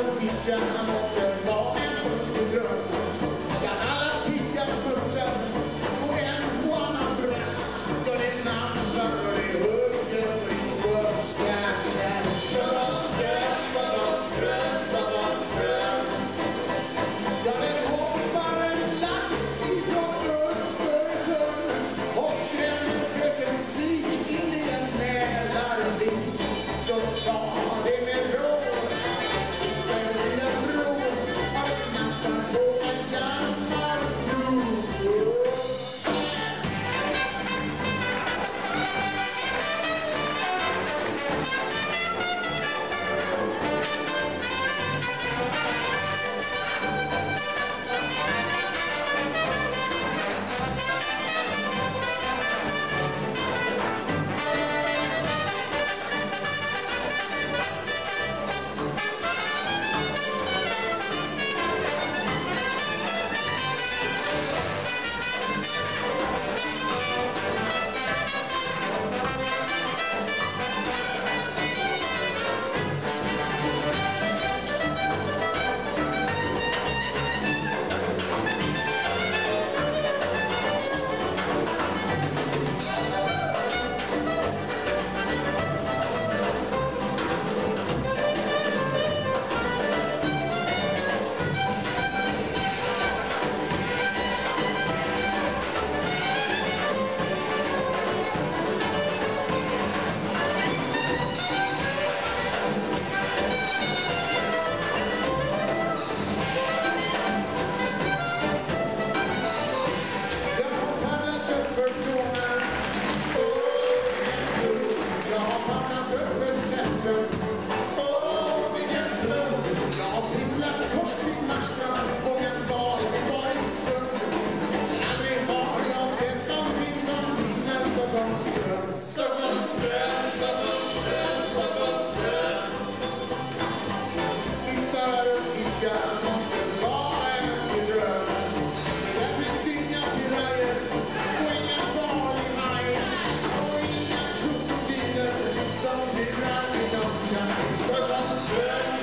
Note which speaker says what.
Speaker 1: och fiskarna måste vara en önskedröm. Kan alla pigga mörkar och en och annan brax. Ja, det är nappar och det är hugger på din första kväll. Stockholmsström, Stockholmsström, Stockholmsström. Ja, det hoppar en lax ifrån Östersjön och skrämmer fröken Sik in i en Mälarvik. Så ta det med råd. Åh, vilken flod! Jag har pimlat torsk vid Marstrand, fångat val vid Borgsund. Aldrig har jag sett någonting som liknar Stockholmsström. Stockholmsström, Stockholmsström, Stockholmsström. Sitta där och fiska måste vara en till dröm. Där finns inga pirajer och ingen farlig haj och inga krokodiler som lurar vid Stockholmsström.